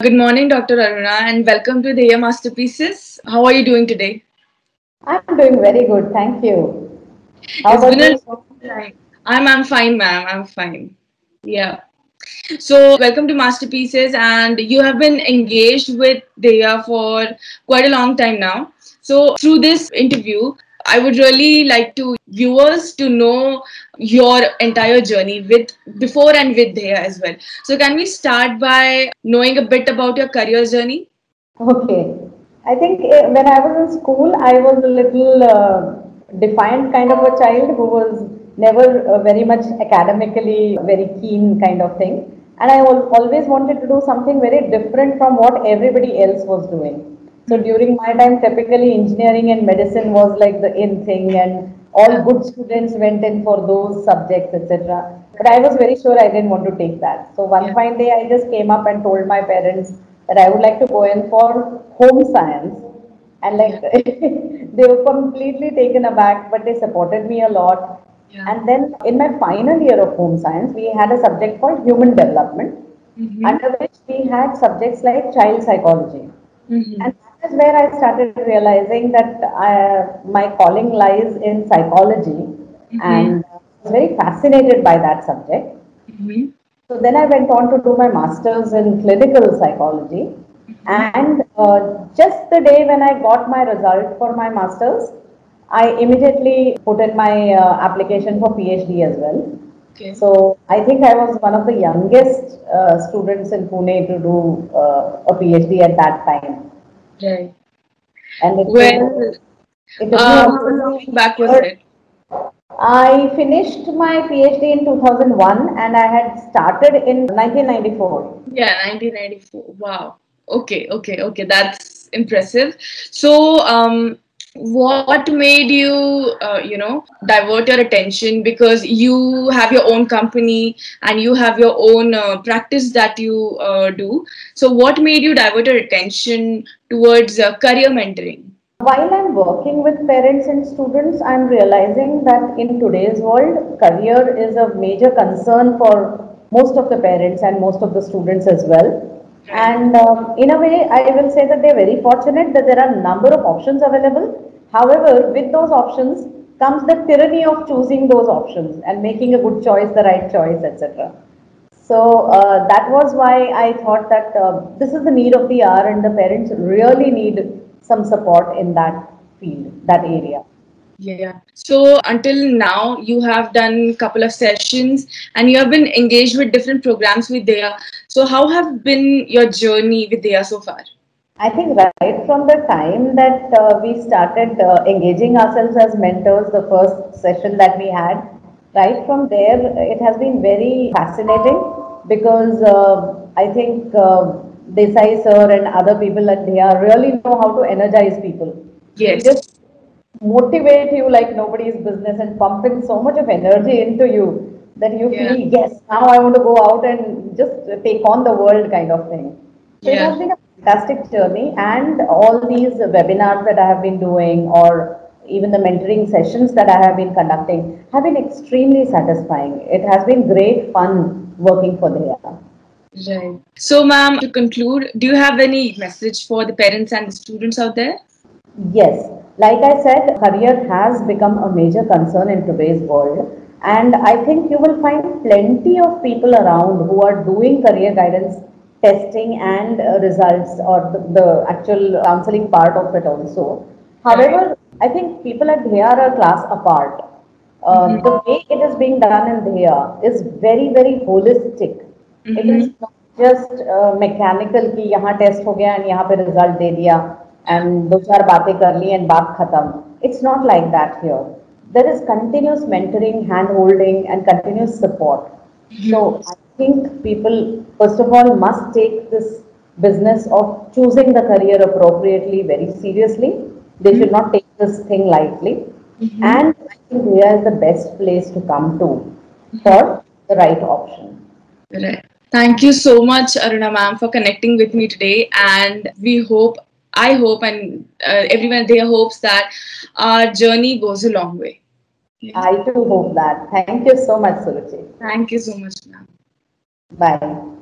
Good morning, Dr. Aruna, and welcome to the Masterpieces. How are you doing today? I'm doing very good, thank you. How It's about been a you? long time. I'm fine, ma'am. I'm fine. Yeah. So, welcome to Masterpieces, and you have been engaged with Deya for quite a long time now. So, through this interview, I would really like to viewers to know your entire journey with before and with Deya as well. So, can we start by knowing a bit about your career journey? Okay. I think when I was in school, I was a little defiant kind of a child who was never very much academically very keen kind of thing. And I always wanted to do something very different from what everybody else was doing. So during my time, typically engineering and medicine was like the in thing, and all good students went in for those subjects, etc. But I was very sure I didn't want to take that. So one Yeah. fine day, I just came up and told my parents that I would like to go in for home science. And Yeah. like they were completely taken aback, but they supported me a lot. Yeah. And then in my final year of home science, we had a subject called human development, Mm-hmm. under which we had subjects like child psychology. Mm-hmm. And that is where I started realizing that my calling lies in psychology, Mm-hmm. and I was very fascinated by that subject. Mm-hmm. So then I went on to do my master's in clinical psychology. Mm-hmm. And just the day when I got my result for my master's, I immediately put in my application for PhD as well. Okay. So I think I was one of the youngest students in Pune to do a PhD at that time. Right. And Well, it took me how almost long back was 3 years. it? I finished my PhD in 2001 and I had started in 1994. Yeah, 1994. Wow. Okay. That's impressive. So, what made you, divert your attention because you have your own company and you have your own practice that you do. So, what made you divert your attention towards career mentoring? While I'm working with parents and students, I'm realizing that in today's world, career is a major concern for most of the parents and most of the students as well. Right. And in a way, I will say that they're very fortunate that there are a number of options available. However, with those options comes the tyranny of choosing those options and making a good choice, the right choice, etc. So that was why I thought that this is the need of the hour, and the parents really need some support in that field, that area. Yeah. So until now, you have done a couple of sessions and you have been engaged with different programs with Deya. So how have been your journey with Deya so far? I think right from the time that we started engaging ourselves as mentors, the first session that we had, right from there, it has been very fascinating because I think Desai sir and other people at Dhya really know how to energize people. They just Yes. motivate you like nobody's business and pump in so much of energy into you that you Yeah. feel, yes, now I want to go out and just take on the world kind of thing. So it Yeah. has been a fantastic journey, and all these webinars that I have been doing, or even the mentoring sessions that I have been conducting, have been extremely satisfying. It has been great fun working for Dheya. Right. So, ma'am, to conclude, do you have any message for the parents and the students out there? Yes, like I said, career has become a major concern in today's world. And I think you will find plenty of people around who are doing career guidance testing and results, or the actual counseling part of it also. Right. However, I think people at Dhya are a class apart. Mm-hmm. The way it is being done in Dhya is very, very holistic. It is Mm-hmm. not just mechanical कि यहाँ test हो गया and यहाँ पे result दे दिया Yeah. and दो चार बातें कर ली and बात खत्म. It's not like that here. There is continuous mentoring, hand holding, and continuous support. So Mm-hmm. I think people, first of all, must take this business of choosing the career appropriately very seriously. They should not take this thing lightly. Mm-hmm. And I think Dhya is the best place to come to Mm-hmm. for the right option. Right. Thank you so much, Aruna ma'am, for connecting with me today. And I hope, and everyone there hopes that our journey goes a long way. Yeah. I too hope that. Thank you so much, Suruchi. Thank you so much, ma'am. Bye.